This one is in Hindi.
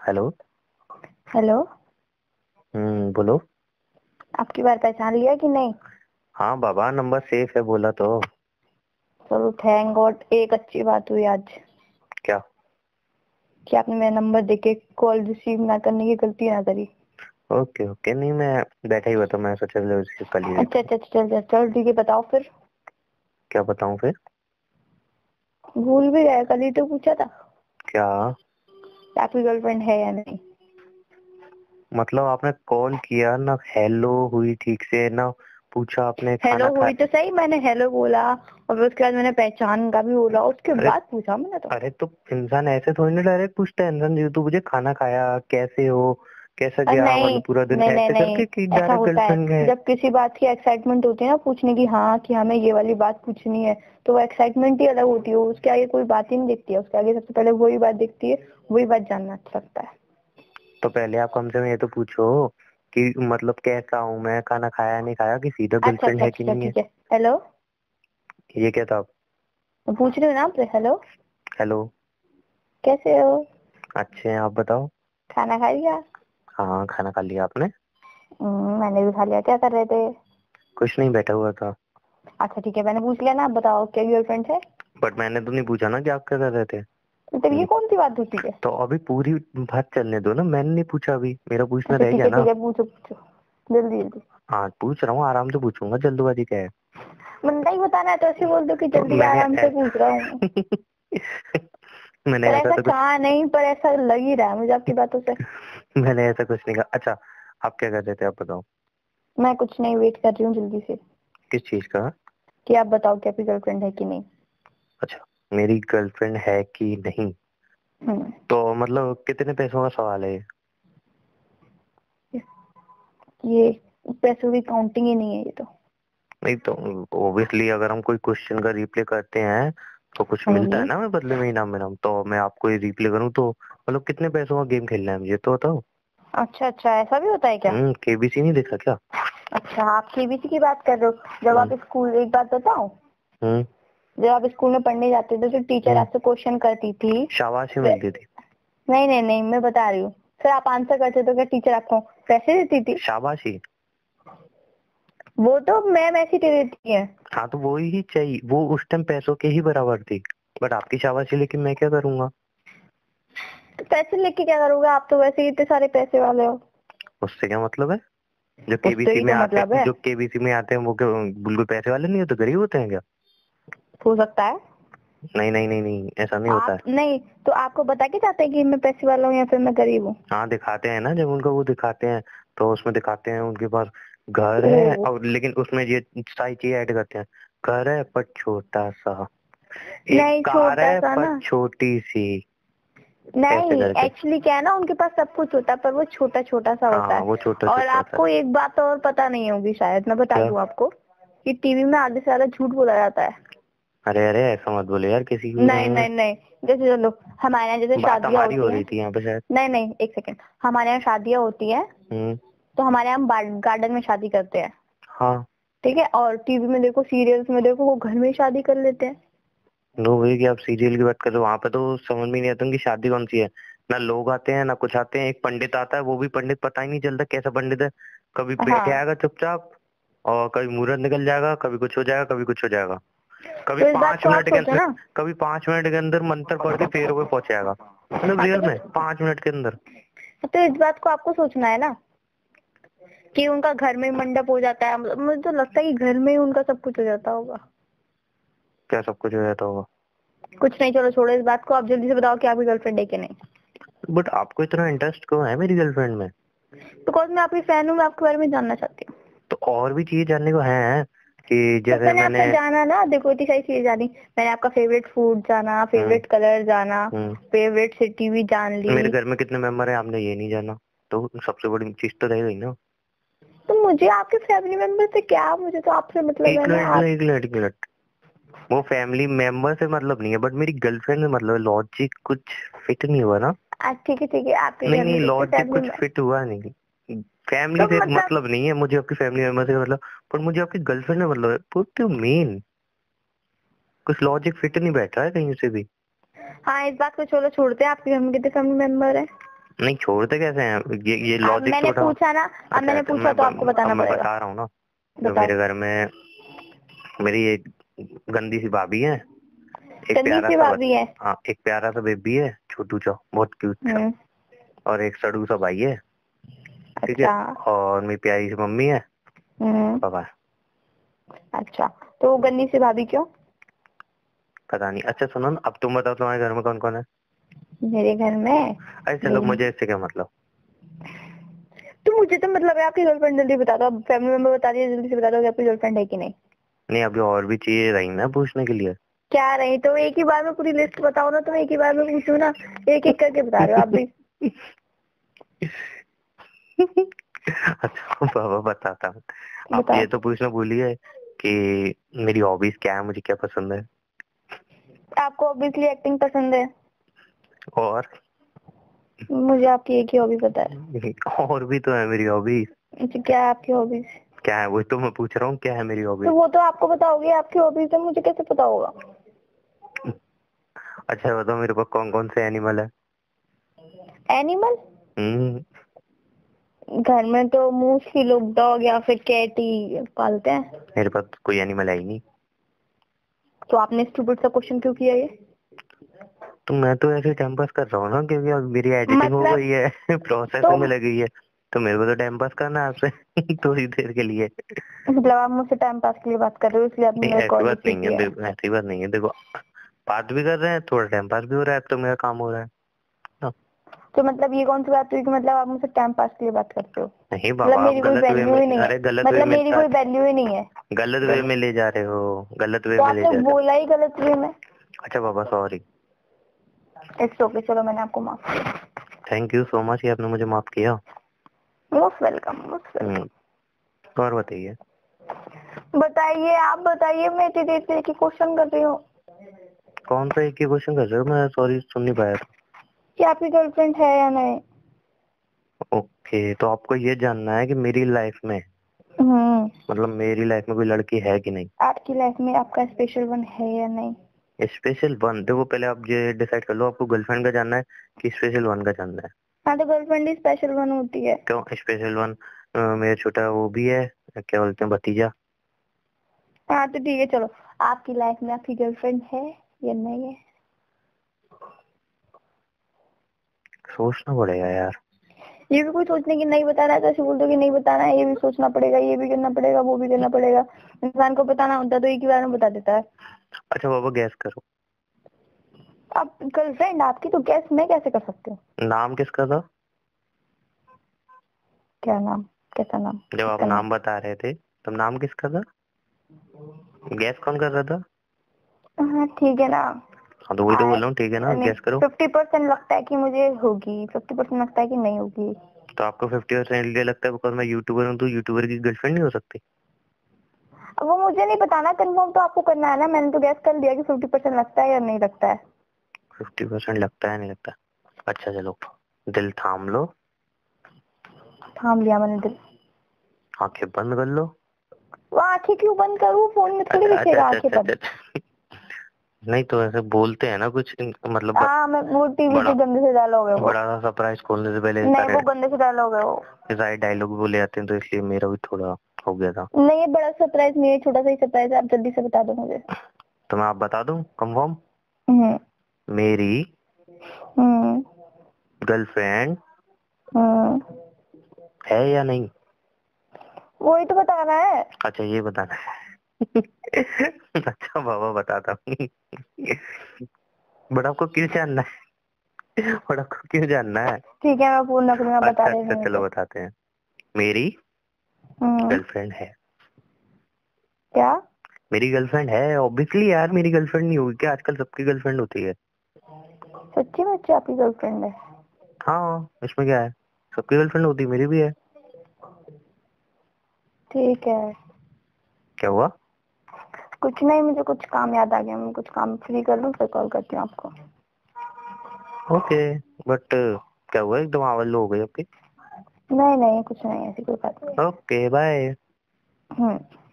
हेलो। हेलो। बोलो। आपकी बार पहचान लिया कि नहीं? हाँ बाबा, नंबर सेफ है बोला तो। चलो थैंक गॉड, एक अच्छी बात हुई आज क्या? कि आपने मेरा नंबर देके कॉल रिसीव ना करने की गलती ना करी। ओके ओके, नहीं मैं बैठा ही हुआ था, मैं सोचा चलो रिसीव कर ही अच्छा लेता हूँ। अच्छा अच्छा, चल चल चल ठीक है, बताओ फिर। क्या बताऊँ फिर? भूल भी गए, कल ही तो पूछा था क्या? कि आपकी गर्लफ्रेंड है या नहीं। मतलब आपने कॉल किया ना, हेलो हुई ठीक से ना, पूछा आपने हेलो खाना खा। हुई तो सही, मैंने हेलो बोला और फिर उसके बाद मैंने पहचान का भी बोला, उसके अरे बाद पूछा मैंने तो। अरे, तो इंसान ऐसे थोड़ी ना डायरेक्ट पूछता है। इंसान जो तू मुझे खाना खाया, कैसे हो, कैसा और गया नहीं मतलब पूरा दिन, नहीं नहीं ऐसे नहीं, करके कि ऐसा डायरेक्ट होता है गर्लफ्रेंड है। जब किसी बात की एक्साइटमेंट होती है ना पूछने की, हाँ कि हमें ये वाली बात पूछनी है, तो वो एक्साइटमेंट ही अलग होती है। उसके आगे कोई बात ही नहीं दिखती है, उसके आगे सबसे पहले वही बात दिखती है, वही बात जानना अच्छा लगता है। तो पहले आप कम से कम ये तो पूछो कि मतलब कैसा हूँ मैं, खाना खाया नहीं खाया, कि सीधा अच्छा गर्लफ्रेंड अच्छा है कि अच्छा नहीं है। ठीक है। हेलो, ये क्या था? मैं पूछ रही हूँ ना आपसे। Hello, hello. कैसे हो? अच्छे हैं, आप बताओ। खाना खा लिया? हाँ, खाना खा लिया आपने? मैंने भी खा लिया। क्या कर रहे थे? कुछ नहीं, बैठा हुआ था। अच्छा ठीक है, मैंने पूछ लिया ना। आप बताओ, क्या गर्लफ्रेंड है? बट मैंने तो नहीं पूछा ना कि आप क्या कर रहे थे। तो ये कौन सी बात होती है? तो अभी पूरी बात चलने दो ना, मैंने नहीं पूछा अभी, मेरा पूछना अच्छा रह गया ना। ठीक है, पूछो पूछो, जल्दी जल्दी। हाँ पूछ रहा हूँ, आराम से पूछूंगा, जल्दबाजी क्या है। बंदा ही बताना है तो ऐसे बोल दो कि तो जल्दी मैंने आराम से पूछ रहा हूँ। मैंने पर ऐसा ऐसा तो कुछ कहा नहीं, पर ऐसा लग ही रहा है मुझे आपकी बातों से। मैंने ऐसा कुछ नहीं कहा। अच्छा, आप क्या कर रहे थे, आप बताओ। मैं कुछ नहीं, वेट कर रही हूँ जल्दी से किस चीज का? कि आप बताओ कि आपकी गर्लफ्रेंड है कि नहीं। अच्छा, मेरी गर्लफ्रेंड है कि नहीं? हम्म। तो मतलब कितने पैसों का सवाल है ये? ये पैसों की काउंटिंग ही नहीं है ये तो। नहीं तो ऑब्वियसली अगर हम कोई क्वेश्चन का रिप्ले करते हैं तो कुछ हाँ मिलता है जी। ना हमें बदले में, इनाम इनाम। तो मैं आपको ये रिप्ले करूँ तो मतलब कितने पैसों का गेम खेलना है मुझे तो बताओ। अच्छा अच्छा, ऐसा भी होता है क्या? केबीसी नहीं देखा क्या? अच्छा, आप केबीसी की बात कर रहे हो? जब हम्म आप स्कूल, एक बात बताओ, हम्म जब आप स्कूल में पढ़ने जाते थे तो टीचर हम्म आपसे क्वेश्चन करती थी। शाबाशी वे- मिलती थी। नहीं नहीं नहीं, मैं बता रही हूँ। फिर आप आंसर करते तो क्या टीचर आपको पैसे देती थी? शाबाशी। वो तो मैम ऐसी दे देती है। हाँ तो वो ही चाहिए, वो उस टाइम पैसों के ही बराबर थी। बट आपकी शाबाशी लेके मैं क्या करूंगा? तो पैसे लेके क्या करोगे? आप तो वैसे ही इतने सारे पैसे वाले हो। उससे क्या मतलब है? जो उससे केबीसी ही में तो आते मतलब हैं, है। जो केबीसी में आते हैं वो क्या बिल्कुल पैसे वाले नहीं होते, गरीब होते हैं क्या? हो सकता है। नहीं नहीं नहीं नहीं, ऐसा नहीं होता आप है। नहीं तो आपको बता के चाहते हैं कि मैं पैसे वाला हूँ या फिर मैं गरीब हूँ? हाँ दिखाते हैं ना, जब उनका वो दिखाते हैं तो उसमें दिखाते हैं उनके पास घर है, ओ, और लेकिन उसमें ये सारी चीजें ऐड करते हैं। घर है पर छोटा सा, एक नहीं कार छोटा है सा पर ना। छोटी सी, ऐसे नहीं, करके। एक्चुअली क्या है ना, उनके पास सब कुछ होता है पर वो छोटा छोटा सा होता हाँ है। वो छोटा और छोटा सा। आपको एक बात और पता नहीं होगी शायद, मैं बता क्या? दूं आपको, कि टीवी में आधे से ज्यादा झूठ बोला जाता है। अरे अरे, ऐसा मत बोले यार किसी के नहीं बारे में। नहीं नहीं, जैसे चलो हमारे यहाँ जैसे बात शादियाँ हमारी हो होती रही हैं। थी यहाँ पे शायद। नहीं नहीं, एक सेकेंड, हमारे यहाँ शादियाँ होती है हम्म। तो हमारे यहाँ गार्डन में शादी करते हैं। हाँ। ठीक है, और टीवी में देखो, सीरियल्स में देखो, वो घर में ही शादी कर लेते हैं। नो वही कि आप सीरियल की बात कर रहे हो, वहां पे तो समझ में नहीं आता कि शादी कौन सी है। ना लोग आते हैं ना कुछ आते हैं, एक पंडित आता है, वो भी पंडित पता ही नहीं चलता कैसा पंडित है। कभी बैठे हाँ, आएगा चुपचाप, और कभी मुहूर्त निकल जाएगा, कभी कुछ हो जाएगा, कभी कुछ हो जाएगा। कभी तो इस बात पांच को आप मिनट के सोचो अंदर, ना। कभी 5 मिनट के अंदर मंत्र पढ़ के फेरों पे पहुंच जाएगा। मतलब हाँ रियल में 5 मिनट के अंदर। तो इस बात को आपको सोचना है ना कि उनका घर में ही मंडप हो जाता है। मतलब मुझे तो लगता है कि घर में ही उनका सब कुछ हो जाता होगा। क्या सब कुछ हो जाता होगा? कुछ नहीं, चलो छोड़ो इस बात को, आप जल्दी से बताओ कि आपकी गर्लफ्रेंड है कि नहीं। बट आपको इतना इंटरेस्ट क्यों है मेरी गर्लफ्रेंड में? बिकॉज मैं आपकी फैन हूँ, मैं आपके बारे में जानना चाहती हूँ। तो और भी चीजें जानने को है कि बट जैसे मैंने मैंने। आपका जाना ना, देखो इतनी सारी चीजें जानी। मैंने आपका फेवरेट फूड जाना, हम्म फेवरेट कलर जाना, हम्म फेवरेट सिटी भी जान ली। मेरे घर में कितने मेंबर है आपने ये नहीं जाना, तो सबसे बड़ी चीज तो रह गई ना। तो मुझे आपके फैमिली मेंबर से क्या, मुझे तो आपसे मतलब है एक ना मिनट आप। एक मिनट एक मिनट, वो फैमिली मेंबर से मतलब नहीं है, बट मेरी गर्लफ्रेंड से मतलब लॉजिक कुछ फिट नहीं हुआ ना। ठीक है, आपके नहीं घर में नहीं, कितने लॉजिक फैमिली कुछ में? फिट हुआ नहीं। फैमिली तो से मतलब, मतलब नहीं है मुझे आपकी फैमिली मेंबर से मतलब, पर मुझे आपकी गर्लफ्रेंड से मतलब है। पुट मेन कुछ लॉजिक फिट नहीं बैठ रहा है कहीं से भी। हाँ इस बात को चलो छोड़ते हैं, आपके घर में कितने फैमिली मेंबर है? नहीं छोड़ते कैसे हैं, ये अब लॉजिक तो मैंने उठाओ। पूछा ना, अब अच्छा मैंने अच्छा, पूछा तो आपको अब बताना मैं पड़ेगा। बता रहा हूँ ना। तो बताओ। मेरे घर में मेरी एक गंदी सी भाभी है, एक गंदी प्यारा सी सा भाभी है। हाँ, एक प्यारा सा बेबी है, छोटू सा, बहुत क्यूट सा, हम्म। और एक सड़ू सा भाई है। ठीक है। अच्छा। और मेरी प्यारी सी मम्मी है, हम्म। पापा है। अच्छा, तो वो गंदी सी भाभी क्यों? पता नहीं। अच्छा सुनो ना, अब तुम बताओ तुम्हारे घर में कौन कौन है। मेरे घर में अरे चलो, मेरी, मुझे इससे क्या मतलब। तो मुझे तो मतलब है आपकी गर्लफ्रेंड, जल्दी बता दो। अब फैमिली मेंबर बता दिए, जल्दी से बता दो कि आपकी गर्लफ्रेंड है कि नहीं। नहीं, अभी और भी चीजें रही ना पूछने के लिए। क्या रही? तो एक ही बार में पूरी लिस्ट बताओ ना, तो मैं एक ही बार में पूछूं ना। एक एक करके बता रहे हो आप भी। अच्छा बाबा बताता हूँ। आप बताओ। ये तो पूछना भूलिए कि मेरी हॉबीज क्या है, मुझे क्या पसंद है। आपको ऑब्वियसली एक्टिंग पसंद है। और मुझे आपकी एक ही हॉबी पता है। और भी तो है मेरी हॉबीज। अच्छा, क्या है आपकी हॉबीज? क्या है, वही तो मैं पूछ रहा हूँ, क्या है मेरी तो हॉबीज। वो तो आपको बताओगे, आपकी हॉबीज है, मुझे कैसे पता होगा? अच्छा बताओ, मेरे पास कौन कौन से एनिमल है। एनिमल? हम्म। घर में तो मोस्टली लोग डॉग या फिर कैट ही पालते हैं। मेरे पास कोई एनिमल है ही नहीं। तो आपने स्टूपिड सा क्वेश्चन क्यों किया ये? तो मैं तो ऐसे टाइम पास कर रहा हूँ ना, क्योंकि अब मेरी एडिटिंग हो मतलब गई है, तो प्रोसेसिंग में लगी है। तो मेरे को तो टाइम पास करना है आपसे थोड़ी देर के लिए। मतलब आप मुझसे टाइम पास के लिए बात कर रहे हो, इसलिए आपने नहीं मेरे ऐसी कॉल बात रिसीव नहीं है, किया है। देखो ऐसी बात नहीं है, देखो बात भी कर रहे हैं, थोड़ा टाइम पास भी हो रहा है, अब तो मेरा काम हो रहा है ना। तो मतलब ये कौन सी बात हुई कि मतलब आप मुझसे टाइम पास के लिए बात करते हो? नहीं मतलब बाबा, आप मेरी कोई गलत वे वैल्यू में, ही नहीं है। अरे गलत वे मतलब में मेरी कोई वैल्यू ही नहीं है। गलत वे में ले जा रहे हो, गलत वे तो में ले आपने जा रहे हो। बोला ही गलत वे में। अच्छा बाबा सॉरी। इट्स ओके, चलो मैंने आपको माफ किया। थैंक यू सो मच, ये आपने मुझे माफ किया। Most welcome, most hmm. Welcome. और बताइए। बताइए, आप बताइए, मैं इतनी देर से एक ही क्वेश्चन कर रही हूँ कौन सा एक ही क्वेश्चन कर रहे हो, मैं सॉरी सुन नहीं पाया था। कि आपकी गर्लफ्रेंड है या नहीं। ओके, तो आपको ये जानना है कि मेरी लाइफ में, हम्म। मतलब मेरी लाइफ में कोई लड़की है कि नहीं। आपकी लाइफ में आपका स्पेशल वन है या नहीं? स्पेशल वन, देखो पहले आप ये डिसाइड कर लो, आपको गर्लफ्रेंड का जानना है कि स्पेशल वन का जानना है। हाँ, तो गर्लफ्रेंड ही स्पेशल वन होती है। क्यों स्पेशल वन, मेरा छोटा वो भी है, क्या बोलते हैं, भतीजा। हाँ तो ठीक है, चलो। आपकी लाइफ में आपकी गर्लफ्रेंड है या नहीं है? सोचना पड़ेगा यार। ये भी कोई सोचने की नहीं बताना है तो ऐसे बोल दो कि नहीं बताना है, ये भी सोचना पड़ेगा, ये भी करना पड़ेगा, वो भी करना पड़ेगा। इंसान को बताना होता तो एक ही बार में बता देता है। अच्छा बाबा गैस करो। अब गर्लफ्रेंड आपकी, तो गैस मैं कैसे कर सकती हूँ? नाम किसका था। क्या नाम? कैसा नाम? जब आप किसका नाम? नाम बता रहे थे तब नाम किसका था, गैस कौन कर रहा था। हाँ ठीक है ना। हाँ तो वही तो बोल रहा हूँ, ठीक है ना, नहीं, गैस करो। 50% लगता है कि मुझे होगी, 50% लगता है कि नहीं होगी। तो आपको 50% इसलिए लगता है बिकॉज मैं यूट्यूबर हूँ, तो यूट्यूबर की गर्लफ्रेंड नहीं हो सकती। अब वो मुझे नहीं बताना, कंफर्म तो आपको करना है ना। मैंने तो गैस कर दिया कि 50% लगता है या नहीं लगता है। 50% लगता है नहीं लगता। अच्छा चलो, दिल थाम लो, थाम लिया मैंने दिल। आंखें बंद कर लो। वो आंखें क्यों बंद करूँ? फोन में थोड़ी अच्छा अच्छा दिखेगा अच्छा आंखें अच्छा बंद। अच्छा। नहीं तो ऐसे बोलते हैं ना कुछ मतलब हाँ, मैं वो टीवी बड़ा के गंदे से डायलॉग है वो। बड़ा सा सरप्राइज खोलने से पहले नहीं, सारे वो गंदे से डायलॉग है वो। सारे डायलॉग बोले जाते हैं, तो इसलिए मेरा भी थोड़ा हो गया था। नहीं, ये बड़ा सरप्राइज नहीं है, छोटा सा ही सरप्राइज है। आप जल्दी से बता दो मुझे। तो मैं आप बता दूं कंफर्म, हम्म। मेरी हम्म। गर्लफ्रेंड हम्म। है या नहीं। वही तो बताना है। अच्छा ये बताना है। अच्छा बाबा बताता हूँ। बट आपको क्यों जानना है, बट आपको क्यों जानना है। ठीक है, मैं फोन रख लूंगा, बता अच्छा दे अच्छा रही हूँ चलो तो। बताते हैं। मेरी हम्म। गर्लफ्रेंड है, क्या? मेरी गर्लफ्रेंड है ऑब्वियसली यार, मेरी गर्लफ्रेंड नहीं होगी क्या, आजकल सबकी गर्लफ्रेंड होती है। सच्ची में अच्छी आपकी गर्लफ्रेंड है? हाँ इसमें क्या है, सबकी गर्लफ्रेंड होती है, मेरी भी है। ठीक है। क्या हुआ। कुछ नहीं, मुझे कुछ काम याद आ गया, मैं कुछ काम फ्री कर लूँ फिर कॉल करती हूँ आपको। ओके, बट क्या हुआ, एकदम आवाज लो हो गई आपकी। नहीं नहीं, कुछ नहीं, ऐसी कोई बात नहीं। Okay bye. हम्म।